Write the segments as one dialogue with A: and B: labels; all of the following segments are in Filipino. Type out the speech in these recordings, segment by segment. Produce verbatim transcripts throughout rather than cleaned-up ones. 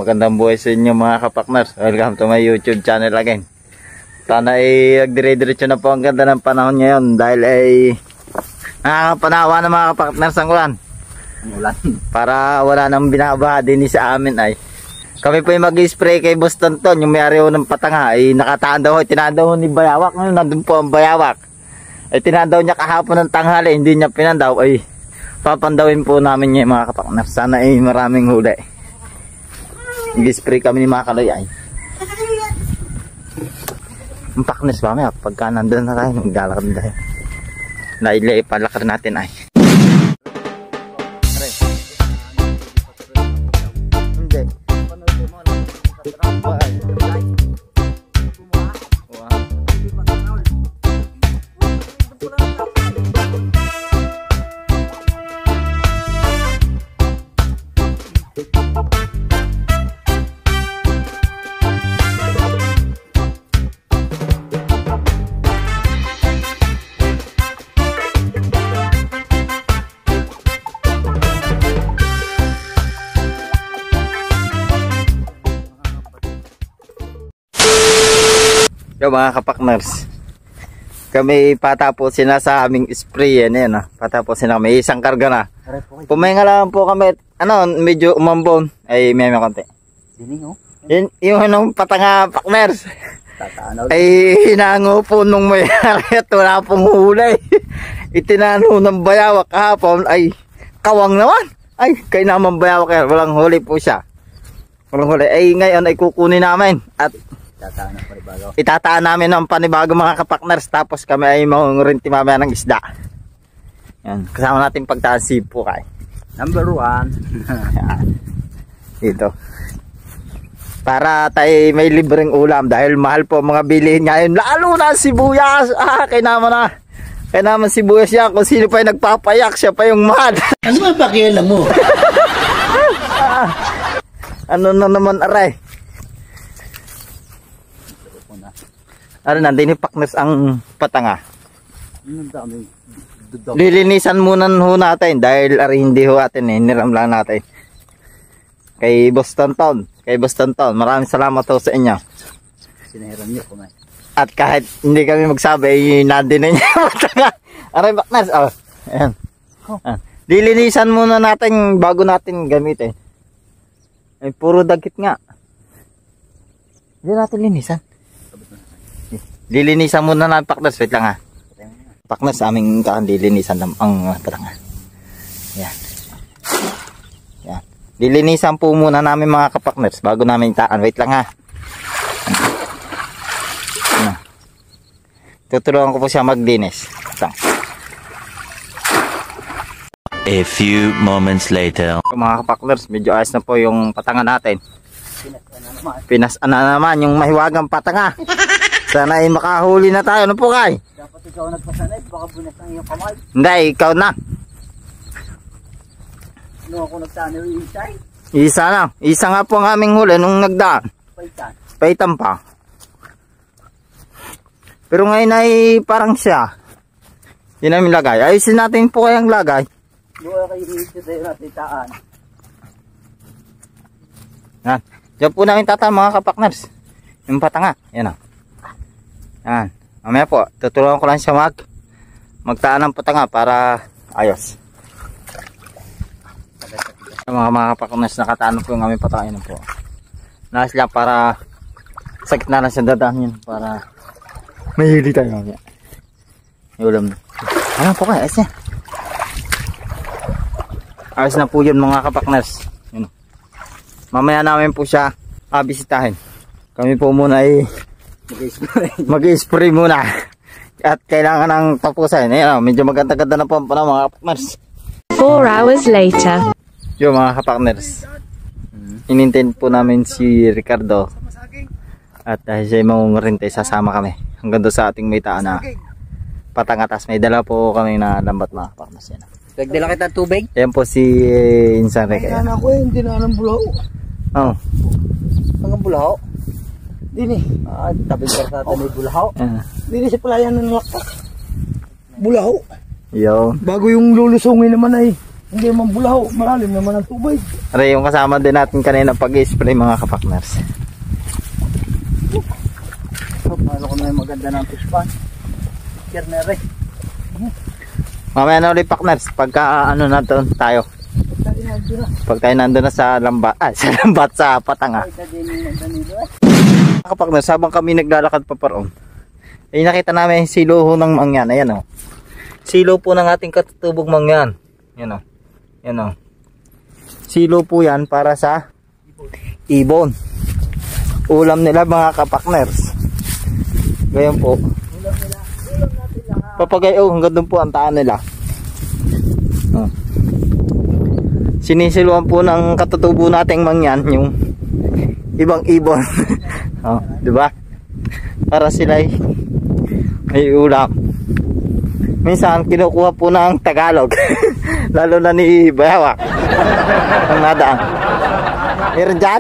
A: magandang buhay sa inyo mga kapakners. Welcome to my YouTube channel again. Sana ay nagdire-diretso na po ang ganda ng panahon ngayon dahil ay nakakapanawa ng mga kapakners ang ulan.
B: Ulan.
A: Para wala nang binabaha din sa amin ay. Kami po yung mag-spray kay Boss Tonton, yung may-ari ng patanga ay nakataan daw, tinaan daw ni Bayawak. Ngayon nandun po ang Bayawak. Ay tinaan daw niya kahapon ng tanghali, hindi niya pinandaw ay papandawin po namin niya mga kapakners. Sana ay maraming huli. Nag-spray kami ni mga kaloy ay. Ang paknes ba may pagka nandun na tayo, maglalakad na tayo. Nailay palakad natin ay. Yo mga kapakners, kami patapusin na sa aming spray yan yan ah. Patapusin na kami, isang karga na. Pumahinga lang po kami, ano, medyo umambon. Ay may may konti. Yun, yung anong patanga pakners ay hinango po nung may at wala pong hulay. Itinano ng Bayawak kahapon ay kawang naman. Ay kay naman Bayawak yan, walang huli po siya. Walang huli, ay ngayon ay kukunin namin at
B: Itataan ng panibago.
A: Itataan namin ng panibago mga kapakners. Tapos kami ay mangungurinti mamaya ng isda. Yan. Kasama natin pagtaan sipo kay.
B: Number one.
A: Dito. Para tayo may libreng ulam. Dahil mahal po mga bilihin ngayon. Lalo na sibuyas. Ah, kaya naman na. Kaya naman sibuyas yan. Kung sino pa yung nagpapayak, siya pa yung mahal.
B: Ano ba pakialam mo?
A: ah, ano na naman aray. Ano nandun yung pakners ang patanga. Lilinisan muna ho natin dahil ari hindi ho atin eh. Niram lang natin. Kay Boss Tonton. Kay Boss Tonton. Maraming salamat ho sa inyo.
B: Sinahiram niyo kumain.
A: At kahit hindi kami magsabi, ay nandun na niya patanga. Aray pakners. Oh. Ayan. Ah. Lilinisan muna natin bago natin gamitin. Ay puro dagkit nga. Hindi natin linisan. Lilinisan muna na pakners, wait lang ha. Pakners, aming kaan lilinisan ang uh, patanga. Yan. Yan. Lilinisan po muna namin mga kapakners bago namin taan. Wait lang ha. Ano. Tutulungan ko po siya maglinis.
C: A few moments later.
A: Mga kapakners, medyo ayos na po yung patanga natin. Pinas-an na naman yung mahiwagang patanga. Sana ay makahuli na tayo. Ano po kay?
B: Dapat ikaw nagpasanay, baka bunas ng iyong kamay.
A: Hindi, ikaw na.
B: Ano ako nagsanay yung isay?
A: Isa na. Isa nga po ang aming huli nung nagdaan.
B: Paitan.
A: Paitan pa. Pero ngayon ay parang siya. Yun namin lagay. Ayusin natin po kayang lagay.
B: Doon kayo dito tayo natin taan.
A: Yan. Diyan po namin tataan mga kapakners. Yung patanga. Yan o. Yan. Mamaya po, tutulungan ko lang siya mag magtaan ng patanga para ayos. Mga mga kapakners, nakataan po yung aming patanga. Yan po. Nais lang para sakit na lang siya dadaan yun para may hili tayo mamaya. Yung ulam na. Ano po kayo? Ayos niya. Ayos na po yun mga kapakners. Yun. Mamaya namin po siya abisitahin. Kami po muna ay mag-i-spray muna. At kailangan ng tapusin. Ayan o, medyo maganda-ganda na po ang panahon mga kapakners.
D: Four hours later.
A: Yo mga kapakners, inintend po namin si Ricardo. At dahil siya mangungurin, sasama kami hanggang doon sa ating may taan na patangatas. May dala po kami na lambat mga kapakners. Yan.
B: Nagdala kita tubig?
A: Ayan po si uh, Insan Rick.
B: Ay, anak ko eh, hindi na anong bulaho.
A: Oo.
B: Anong bulaho? Dini. Ah, tabi ka sa atin may bulaho.
A: Uh.
B: Dini sa palayan ng lakpak. Bulaho.
A: Yo.
B: Bago yung lulusungin naman ay Hindi man bulaho, malalim naman ang tubig.
A: Aray, yung kasama din natin kanina pag-spray mga kapakners.
B: Oh, paano ko na yung maganda ng fish pan? Kernere.
A: Mamaya na ulit partners, pagka ano na doon tayo. Pag tayo nandun na sa lambat, ah, sa lambat sa Patanga. Mga kapakners, habang kami naglalakad pa paroon, ay nakita namin yung silo ng mangyan. Ayan o. Silo po ng ating katutubog mangyan. Ayan o. Ayan o. Silo po yan para sa ibon. Ulam nila mga kapakners. Ngayon po. Papagay, oh, hanggang doon po ang taan nila. Oh. Sinisiluan po ng katutubo nating mangyan yung ibang ibon. Oh, di ba? Para sila ay may ulam. Minsan kinukuha po ng Tagalog. Lalo na ni Bayawak. Ang nadaan. Meron dyan?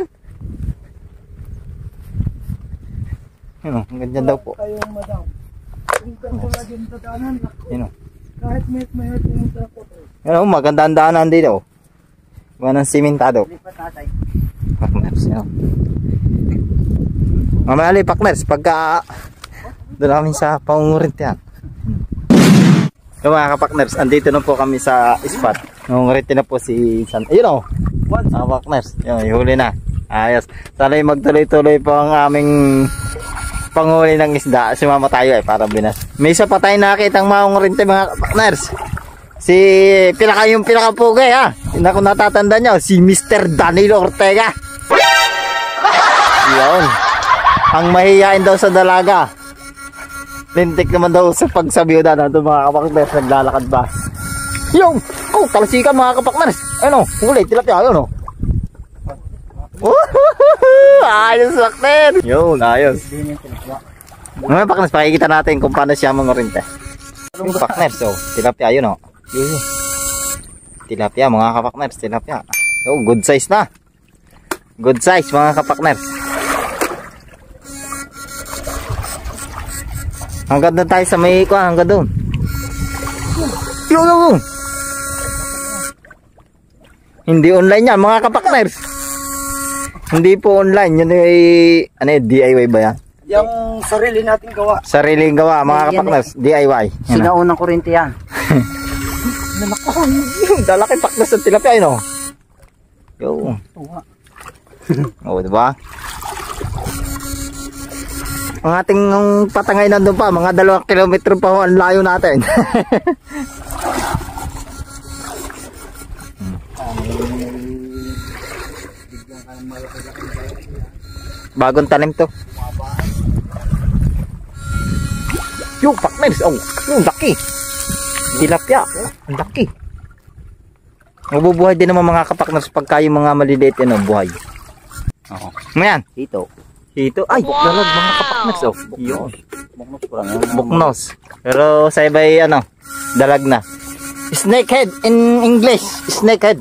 A: Yun, ang ganyan daw po.
B: Kayong madam. Kung ko lagi yung tatanan,
A: Yun,
B: kahit may may pumunta ko.
A: yun, magandang daanan dito. Gawa ng simentado.
B: Lipat tatay.
A: Partners, yun. Mamaya ulit, partners, pagka doon namin sa pangungurit yan. So mga kapakners, andito na po kami sa spot. Nangungurit na po si San. Ayun o, mga partners, yun, ihuli na. Ayos. Sana'y magtuloy-tuloy po ang aming panghuli ng isda. Sumama tayo eh, para binas. May isa pa tayo nakita ang mangungurit mga kapakners. Si pinaka yung pinakapugay ha. Hindi ko natatanda nyo. Si Mister Danilo Ortega. Yun. Ang mahihain daw sa dalaga. Lintik naman daw sa pagsabiyo na ito mga kapakners. Naglalakad ba? Yung! Oh, talasikan mga kapakners. Ano? Huli, tilapia. Ayun o. Ayos sakter. Yun, ayos. Mga kapakners, pakikita natin kung paano siya mangurinte. Yung kapakners, oh. Tilapia, yun o. Yun. Tilapia mga kapakners. Tilapia. Oh, good size na. Good size mga kapakners. Hanggang doon tayo sa may ikuan, hanggang doon. Yun, yun. Hindi online yan, mga kapakners. Hindi po online. Yun ay, ano yun, D I Y ba yan?
B: Yung sarili nating gawa.
A: Sariling gawa, mga kapakners. D I Y.
B: Sinaunang kurente yan.
A: Dalaki paknas ng tilapia, yun o. Yo. Oo, diba? Ang ating patangay nandun pa, mga dalawang kilometro pa ho ang layo natin. Bagong tanim to. Yung partners, oh, yung laki. Tilapia, ang laki. Mabubuhay din naman mga kapakners pagka yung mga maliliit yan, oh, buhay. Oo. Mayan, dito. Dito, ay, buknalag mga kapakners, oh. Yun. Buknos. Pero sa iba ay, ano, dalag na. Snakehead in English. Snakehead.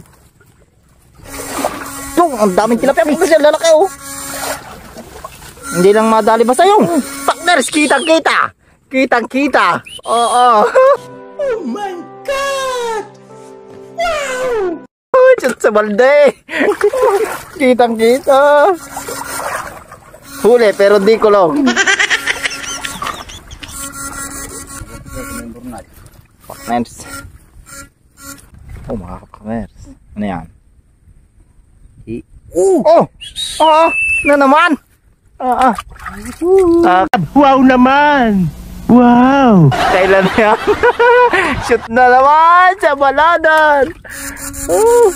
A: Yung, ang daming tilapia. Partners yan, lalaki, oh. Hindi lang madali basta yung partners, kitang-kita. Kitang-kita. Oo. Oh my God! Wow! Oh, dyan sa balde. Kitang-kita. Huli, pero di kulong. Partners. Oh, mga kapakners. Ano yan? Oh! Oh! Ah! Na naman! Ah! Ah! Ah!
E: Wow naman! Wow!
A: Kailan yan? Shoot na naman sa baladan! Oh!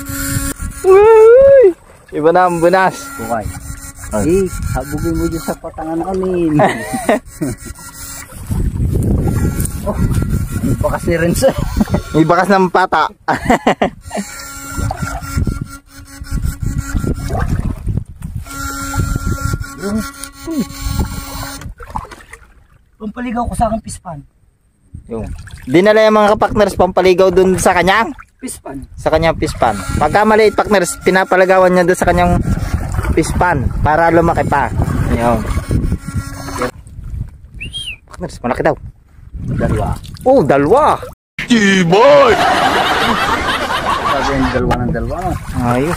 A: Uy! Iba na ang bunas.
B: Bukay. Eh, habugin mo dyan sa patangan namin. Oh, may bakas ni Renzo.
A: May bakas ng pata.
B: Pampaligaw ko sa aking pispan.
A: Yung dinala yung mga kapakners pampaligaw dun sa kanyang
B: Pispan?
A: Sa kanyang pispan. Pagka maliit partners, pinapalagawan niya dun sa kanyang pispan para lumaki pa. Yung partners, malaki daw.
B: Dalawa.
A: Oh, dalawa.
E: Tibay!
B: dalawa ng dalawa. No?
A: Ayos.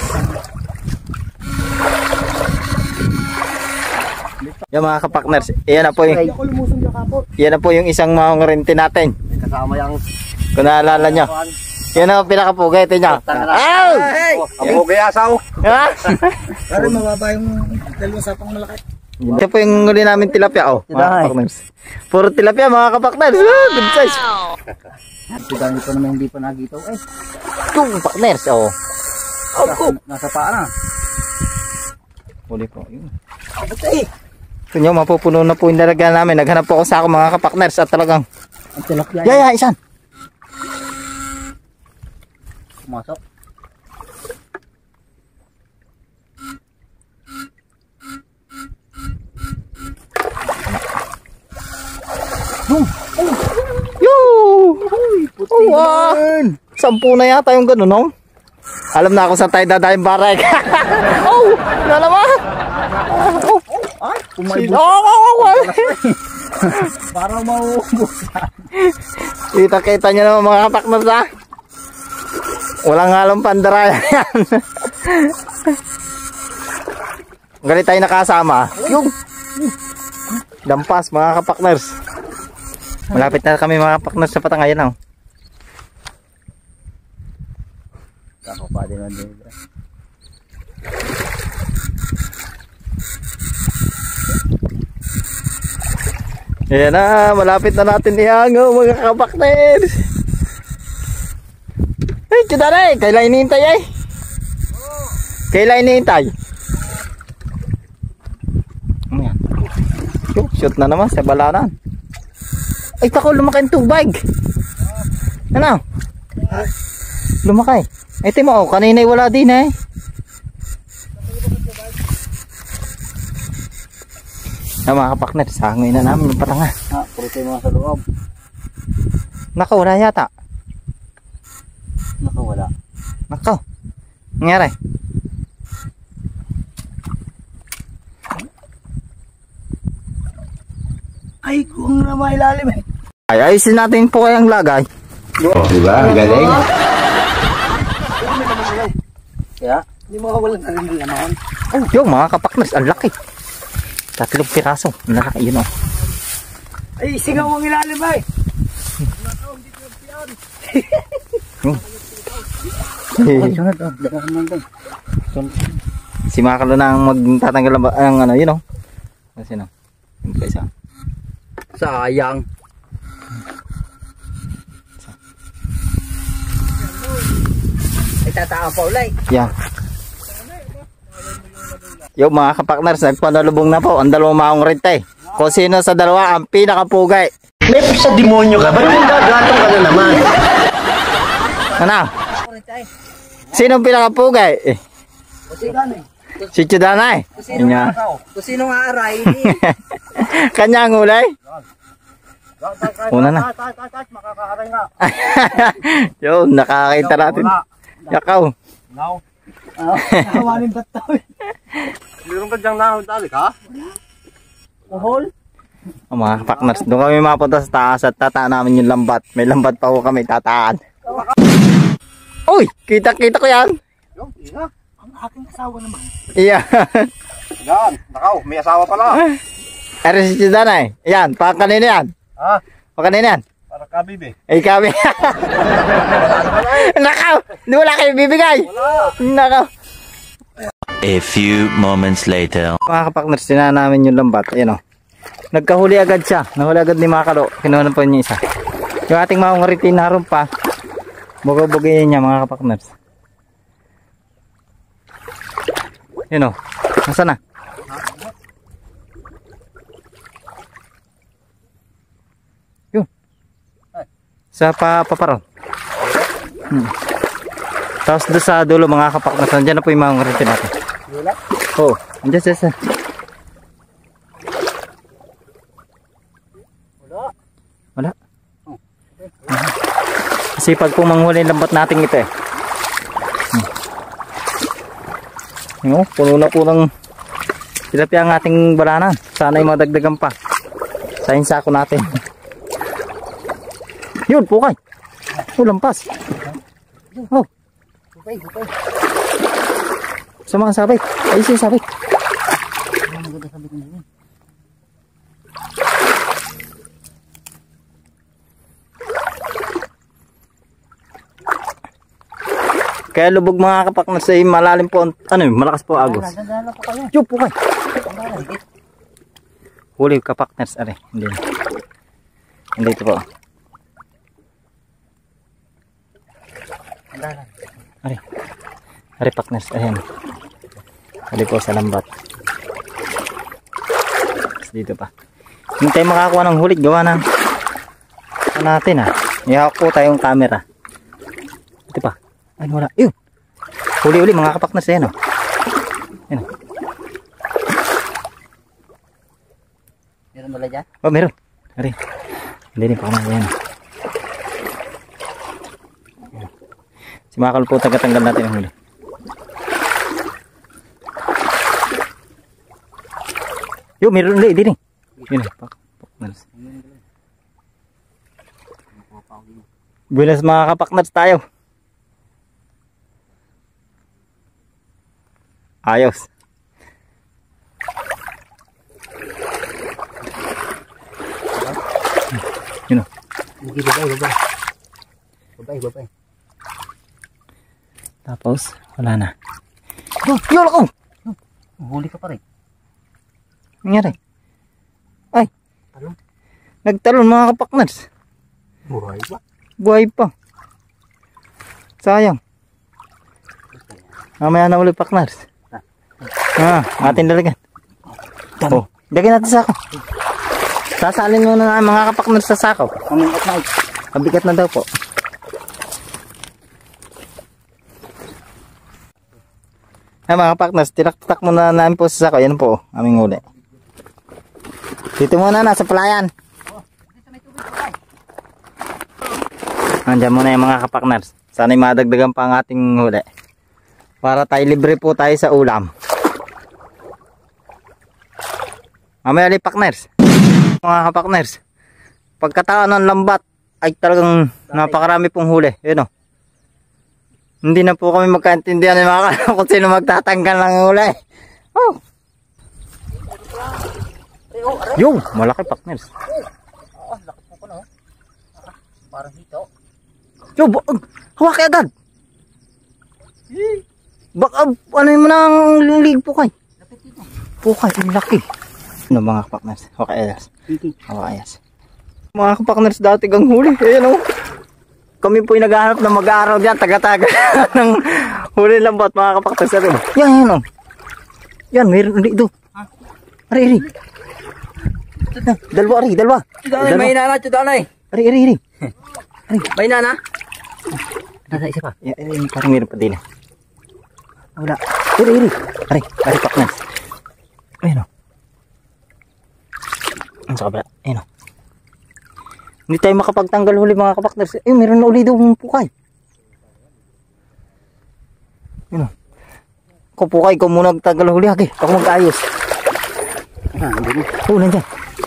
A: Yung mga kapakners, iyan na po yung,
B: Ako lumusong yung kapot.
A: iyan na po yung isang maungarinti natin.
B: Kasama yung...
A: Kung naalala nyo. Yan ang pinakapugay. Ito nyo. Ow!
B: Ang pugay asaw.
A: Ha?
B: Pero mababa yung dalawa sa pang malaki.
A: Ito po yung huli namin tilapia. Oh, mga
B: Tilapia.
A: kapakners. Puro tilapia mga kapakners. Ah, good size.
B: Ito dahil ito naman hindi pa nagitaw. Eh,
A: Kung kapakners. Oh.
B: nasa, nasa paa na.
A: Huli po. Yun.
B: Batay!
A: Ito nyo, mapupuno na po yung lalagyan namin. Naghanap po ako sa ako mga kapakners at talagang.
B: Ang tilapia.
A: Yaya, isan.
B: Pumasok.
A: Yoo! Oh, wow. Sampu na yata yung gano'n, no? Alam na ako sa tayo dadayang barek. Oh! Nalaman! Oh!
B: Ay,
A: Oh!
B: pumaibos.
A: Oh! Oh! Oh!
B: Parang mauubos.
A: Kita-kita nyo naman mga kapakners, ha? Walang halong pandaraya yan. Galit tayo nakasama. Yung dampas mga kapakners. Malapit na kami mga kapakners sa Patangayan. Oh.
B: Ako pa din ang din.
A: Ayan na, malapit na natin ihangaw mga kapakners. Ay, kidara eh. Kailan inihintay eh? Kailan inihintay? Ano yan? Shoot, shoot na naman sa balanan. Ay, tako, lumaki ang tubig. Ano? Lumaki. Ay, timo, oh, kanina wala din eh. Na mga kapakner, sangoy na namin yung patanga.
B: Ha, puro tayo mga sa loob.
A: Nakawala yata.
B: Nakawala.
A: Nakaw. Nangyari.
B: Ay, kung na mailalim eh.
A: Ay, ayusin natin po kayang lagay.
E: Diba? Galing.
B: Kaya, hindi makawalan na rin naman.
A: Oh, yung mga kapakners, ang laki. Tatlong piraso. Ang laki, yun oh.
B: Ay, singaw ang ilalim ay. Ay, sunod oh. Daga ka naman doon.
A: Si Makalo na ang magtatanggal ang, ang ano, yun oh. Kasi na. Yung pa isa.
B: Sayang. Ay, tataan pa ulay.
A: Yan. Yung mga kapakners, nagpanalubong na po. Ang dalawang maong rente. Kung sino sa dalawa ang pinakapugay.
E: May sa demonyo ka. Ba't yung gagatong ka na naman?
A: Ano? Sino ang pinakapugay? Eh, si Chudanay. Yun nga.
B: Kung sino nga aray.
A: Kanya ang hulay. Una na.
B: Makakaaray nga.
A: Yun, nakakita natin. Yakaw.
B: Now. Hawanin ba't tawin? Meron ka diyang nakadalik ha? Mahol?
A: Oh, mga kapakners, doon kami mapunta sa taas at tataan namin yung lambat. May lambat pa ko kami tataan. Uy, kita-kita ko yan.
B: Yung, ina. Ang aking asawa naman.
A: Iya.
B: Yan, nakaw, may asawa pala.
A: Ere si Chudanay. Yan, pa kanina yan.
B: Ha?
A: Pa kanina yan.
B: Para ka, bibi.
A: Ay kami. Nakaw! Di wala kayo bibigay. Nakaw.
C: A few moments later.
A: Mga kapakners, tinaan namin yung lambat. Ayan o. Nagkahuli agad siya. Nahuli agad ni Makalo. Kinuha po niya isa. Yung ating mga ngaritin naroon pa. Bugaw-bugayin niya mga kapakners. Ayan o. Nasaan na? Yun. Sa pa paparon. Hmm. Tapos doon sa dulo mga kapakners, nandiyan na po yung mga ngaritin natin.
B: Wala?
A: Oo, oh, nandiyan siya sa.
B: Wala.
A: Wala. Kasi pag po manghuli yung lambat natin ito eh. Hmm. Yung, puno na po ng tilapia ang ating balanan. Sana yung madagdagan pa. Sa insako natin. Yun, pukay. Oh, lampas. Oh.
B: Hupay, hupay.
A: Sa mga sabit. Ay, siya sabit.
B: Ang maganda sabit nila.
A: Kaya lubog mga kapakners ay malalim po, ano yun, malakas po agos.
B: Nagdadala po kayo.
A: Yup, okay.
B: Nagdadala, higit.
A: Huli kapakners, are, hindi. Hindi ito po.
B: Nagdadala.
A: Are, are pakners, ayan. Huli po sa lambat. Tapos dito pa. Hindi tayo makakuha ng huli, gawa ng ano natin ha. Ihawak po tayong camera. Dito pa. Ay, wala. Yun. Huli-huli mga kapakners, ayan o. Ayan o.
B: Meron dala dyan?
A: Oh, meron. Ari. Hindi rin pa kami. Ayan. Si Makal po, tagatanggal natin ang huli. Yo, meron ulit. Hindi rin. Yun. Pak. Pakners. Buenas mga kapakners tayo. Ayos. Yun o.
B: Hindi, babay, babay. Babay, babay.
A: Tapos, wala na. Oh, yun ako!
B: Huli ka pa rin.
A: Nangyari. Ay.
B: Talon?
A: Nagtalon mga kapakners.
B: Buhay ba?
A: Buhay pa. Sayang. Mamaya na ulit pakners. Ah, atin dalagan. Oh, lagyan natin sa sako. Sasalin mo na nga mga kapakners sa sako.
B: Mamingat na ito.
A: Mabigat na daw po. Ay mga kapakners, tinaktak muna namin po sa sako. Yan po, aming huli. Dito muna na sa palayan. Nandiyan muna yung mga kapakners. Sana'y madagdagan pa ang ating huli. Para tayo libre po tayo sa ulam. Mamaya ulit pakners. Mga kapakners, pagkataon ng lambat ay talagang napakarami pong huli. Yun o. Hindi na po kami magkaintindihan ng mga kanong kung sino magtatanggal ng huli. Oh. Yung, malaki pakners.
B: Oo, laki po ko na. Parang hito.
A: Yo, hawaki agad. Baka, ano mo na ang lig po kay? Pukay, ang laki. Ano mga kapakners? Okay, ayos. Okay, ayos. Mga kapakners, dati gang huli. Ayan o. Kami po'y naghahanap na mag-aaraw dyan. Taga-taga ng huli lambat mga kapakners. Yan, yan o. Yan, meron ulit ito. Ari, ari. Dalawa, ari, dalawa.
B: May nana, chudanay.
A: Ari, ari, ari.
B: May nana. Nasa isa pa.
A: Yan, parang meron pa din. Wala. Ari, ari. Ari, ari pakners. Ayan o. Ang sa kabila. Ayan o. Hindi tayo makapagtanggal huli mga kapakners. Eh, meron na uli daw ng pukay. Ayan o. Ako pukay, ikaw muna magtanggal huli. Hagi, ako mag-ayos.
B: Ah, hindi mo.
A: Oo, nandyan.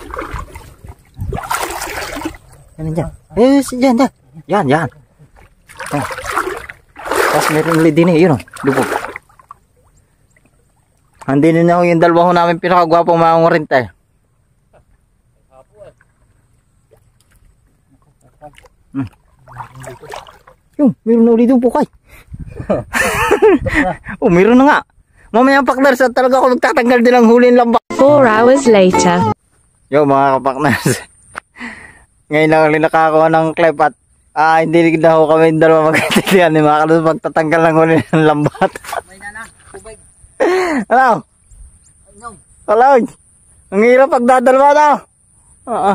A: Yan, nandyan. Eh, dyan, dyan. Yan, yan. Yan. Tapos meron ulit din eh. Yun o. Lubog. Andin na ako yung dalawa ko namin pinakagwapong mga ngurintay. Hmm. Yung, meron na ulit yung pukay. Oh, meron na nga. Mamaya pakners, at talaga ako nagtatanggal din ang huli ng lamba.
D: Four hours later.
A: Yo mga kapakners. Ngayon lang ulit nakakuha ng clip at ah, hindi na ako kami dalawa magkaintindihan ni mga kalus pagtatanggal ng huli ng lambat.
B: May nana. Kubay.
A: Ano?
B: Anyong.
A: Hello. Ang hirap pagdadalwa na. Oo.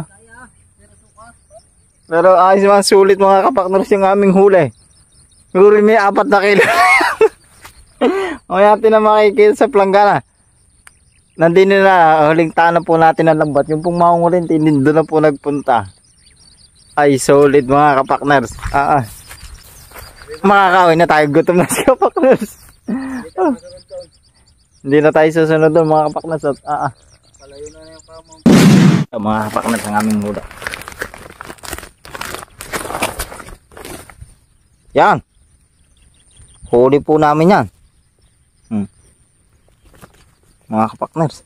A: Pero ayos mga sulit mga kapakners yung aming huli. Huli may apat na kilo. Mamaya natin na makikita sa planggana. Nandito na, huling tanan po natin ang lambat. Yung pong maungurin, doon na po nagpunta. Ay, solid mga kapakners. Ah, ah. Makakawin na tayo. Gutom na si kapakners. Ah. Hindi na tayo susunod doon mga kapakners. At, ah, ah.
B: Palayo na yung kamong.
A: So, mga kapakners ang aming hula. Yan. Huli po namin yan. Hmm. Mga kapakners.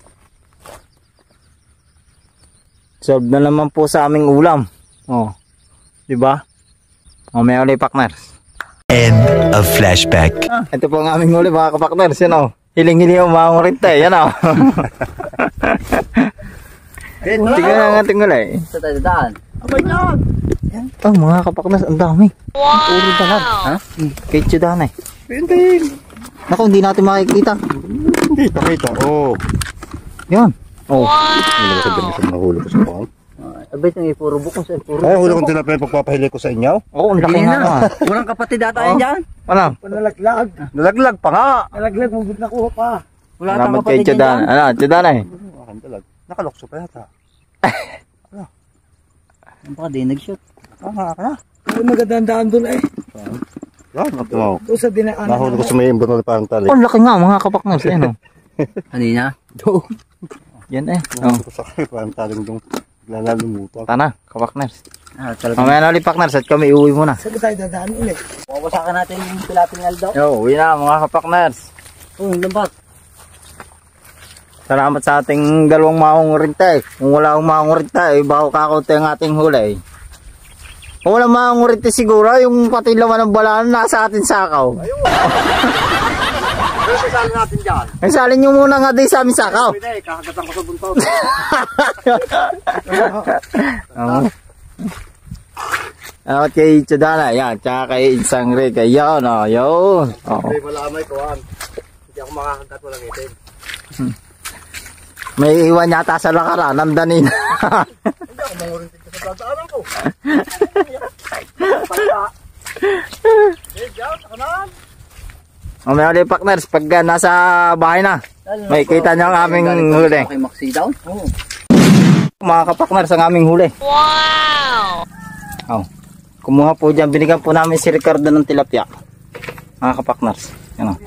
A: Solve na naman po sa aming ulam. Oh. Diba? Mamaya ulit partners.
C: End of flashback.
A: Ah, ito po ang aming huli mga kapakners. Yan o. Hiling-hiling ang mga ngurinta eh. Yan o. Tingnan ang ating huli.
B: Sa tayo daan. Abay na!
A: Oh mga kapakners, ang dami. Wow! Puro dalag. Ha? Kay Chudana eh.
E: Pinting.
A: Naku, hindi natin makikita.
E: Hindi, pakita. Oh.
A: Yan. Oh.
E: Hindi ko sabihin sa mga huli ko sa pang.
B: Abay ito yung puro bukos. Puro
E: Ay, huli kong tilapia pagpapahili ko sa inyo.
A: Oo, ang laki nga naman.
B: Walang kapatid data yan dyan.
A: Ano?
B: Nalaglag.
E: Nalaglag pa nga.
B: Nalaglag, mabut na kuha pa. Wala tang
A: Salamat kay
B: kapatid yan
A: Chudana.
B: dyan.
A: Ano, Chudana eh.
E: Akan talag. Nakalokso pa yata.
B: Ang baka di nag-shoot.
E: Ah, nga ka na.
B: Ay, magandaan doon eh.
E: Yan, ito mo.
B: Doon sa dinaan.
E: Nahuli ko sa may imbon na parang tali.
A: Oh, ang laki nga mga kapakners. Ano?
B: Kanina?
A: Yan eh. Oh.
E: Nahuli ko sa kaya parang taling dong lalalimutan.
A: Tana, kapakners.
B: Ah, talaga.
A: Mamaya na ulit partners at kami iuwi muna.
B: Saan tayo dadaan ulit? Mawasakan natin yung tilaping aldaw.
A: Yo, uwi na mga kapakners.
B: Oo, yung lambat.
A: Salamat sa ating dalawang maungurinta eh. Kung wala akong maungurinta eh, bako kakunti ang ating huli eh. Kung wala maungurinta siguro, yung pati laman ng balaan nasa ating sakaw.
E: Ayun. Pero sasali natin dyan.
A: Ay, salin nyo muna nga din sa aming sakaw.
E: Pwede, kakagatan ko sa buntot.
A: Oo. At kay Chudana, yan. Tsaka kay Insang Rig, ayun, o, yun. Oo.
E: May malamay ko, an. Hindi ako makakagat, walang itin.
A: May iwan yata sa lakaran, nandanin.
E: Hindi ako mangurintin ko sa dadaanan ko. Pagka. Eh, dyan, sa kanan.
A: Mamaya ulit partners, pag uh, nasa bahay na, may kita niyo ang aming huli.
B: Okay, maxi down? Oo.
A: Mga kapakners, ang aming huli. Wow! Oh. Kumuha po dyan, binigyan po namin si Ricardo ng tilapia. Mga kapakners. Yan o.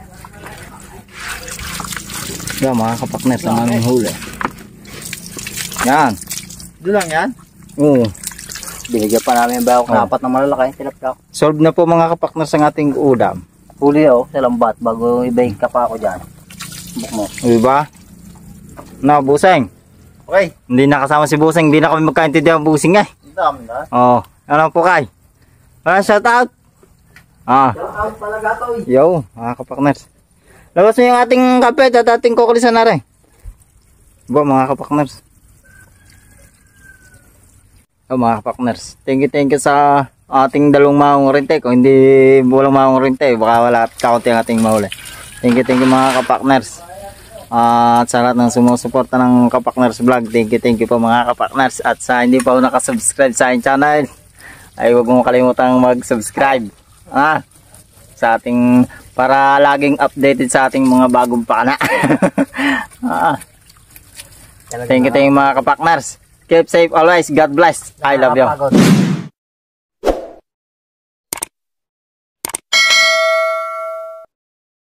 A: Yan mga kapakners, ang aming huli. Yan.
B: Doon lang yan?
A: Oo.
B: Binigyan pa namin yung bayok na apat na malalaki. Tilapia.
A: Solve na po mga kapakners ang ating ulam.
B: Huli oh, sa lambat bago ibay ka pa ako dyan. Buk mo.
A: Diba? No, Buseng.
B: Okay.
A: Hindi nakasama si Buseng, hindi na kami magkaintindihan Buseng eh.
B: Ang dami na.
A: Oh, ano po kay? Wala shout out. Ah.
B: Shout out pala gatoy.
A: Yo, mga kapakners. Labas mo yung ating kape at ating kukulisan na rin. Ba mga kapakners. Oh, mga kapakners. Thank you, thank you sa ating dalawang maungurinte. Kung hindi walang maungurinte, baka wala at kaunti ang ating mahuli. Thank you, thank you mga kapakners. Uh, at sa lahat ng sumusuporta ng Kapakners Vlog, thank you, thank you po mga kapakners. At sa hindi pa po nakasubscribe sa aking channel, ay huwag mong kalimutang mag-subscribe. Ah, sa ating, para laging updated sa ating mga bagong pakana. Ah, thank you, thank you mga kapakners. Keep safe always. God bless. I love you.